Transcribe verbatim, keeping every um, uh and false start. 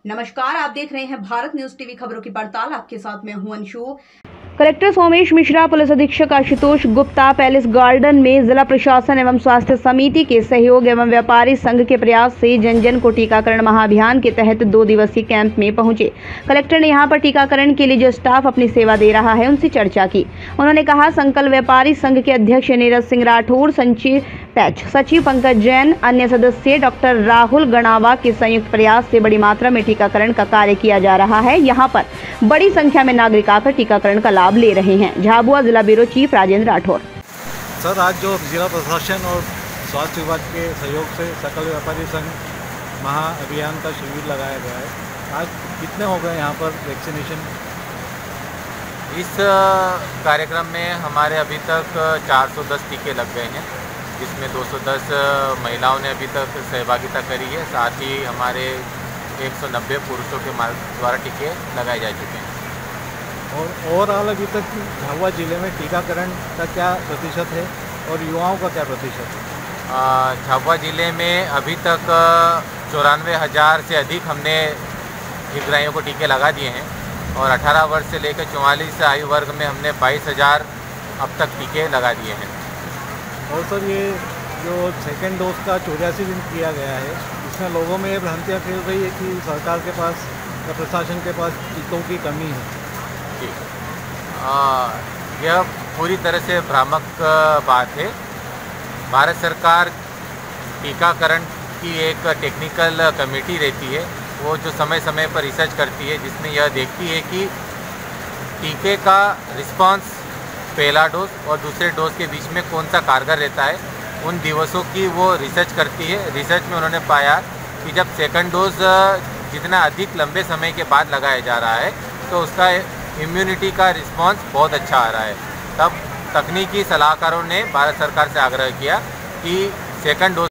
नमस्कार, आप देख रहे हैं भारत न्यूज टीवी खबरों की पड़ताल। आपके साथ मैं हूं अंशु। कलेक्टर सोमेश मिश्रा, पुलिस अधीक्षक आशुतोष गुप्ता पैलेस गार्डन में जिला प्रशासन एवं स्वास्थ्य समिति के सहयोग एवं व्यापारी संघ के प्रयास से जन जन को टीकाकरण महाअभियान के तहत दो दिवसीय कैंप में पहुंचे। कलेक्टर ने यहां पर टीकाकरण के लिए जो स्टाफ अपनी सेवा दे रहा है उनसे चर्चा की। उन्होंने कहा, संकल्प व्यापारी संघ के अध्यक्ष नीरज सिंह राठौर, संचिव पैच सचिव पंकज जैन, अन्य सदस्य डॉक्टर राहुल गणावा के संयुक्त प्रयास से बड़ी मात्रा में टीकाकरण का कार्य किया जा रहा है। यहाँ पर बड़ी संख्या में नागरिक आकर टीकाकरण का लाभ ले रहे हैं। झाबुआ जिला bureau chief Rajendra Rathore. Sir, आज जो जिला प्रशासन और स्वास्थ्य विभाग के सहयोग से सकल व्यापारी संघ महाअभियान का शिविर लगाया गया है, आज कितने हो गए यहाँ पर वैक्सीनेशन? इस कार्यक्रम में हमारे अभी तक चार सौ दस टीके लग गए हैं, जिसमें दो सौ दस महिलाओं ने अभी तक सहभागिता करी है। साथ ही हमारे एक सौ नब्बे पुरुषों के द्वारा टीके लगाए जा चुके हैं। और ओवरऑल अभी तक झाबुआ जिले में टीकाकरण का क्या प्रतिशत है और युवाओं का क्या प्रतिशत है? झाबुआ जिले में अभी तक चौरानवे हज़ार से अधिक हमने हितग्राहियों को टीके लगा दिए हैं और अठारह वर्ष से लेकर चौवालीस आयु वर्ग में हमने बाईस हज़ार अब तक टीके लगा दिए हैं। और सर, ये जो सेकेंड डोज का चौरासी दिन किया गया है, इसमें लोगों में ये भ्रांतियाँ फैल रही है कि सरकार के पास या प्रशासन के पास टीकों की कमी है। जी, यह पूरी तरह से भ्रामक बात है। भारत सरकार टीकाकरण की एक टेक्निकल कमेटी रहती है, वो जो समय समय पर रिसर्च करती है, जिसमें यह देखती है कि टीके का रिस्पांस पहला डोज और दूसरे डोज के बीच में कौन सा कारगर रहता है। उन दिवसों की वो रिसर्च करती है। रिसर्च में उन्होंने पाया कि जब सेकंड डोज जितना अधिक लंबे समय के बाद लगाया जा रहा है तो उसका इम्यूनिटी का रिस्पांस बहुत अच्छा आ रहा है। तब तकनीकी सलाहकारों ने भारत सरकार से आग्रह किया कि सेकंड डोज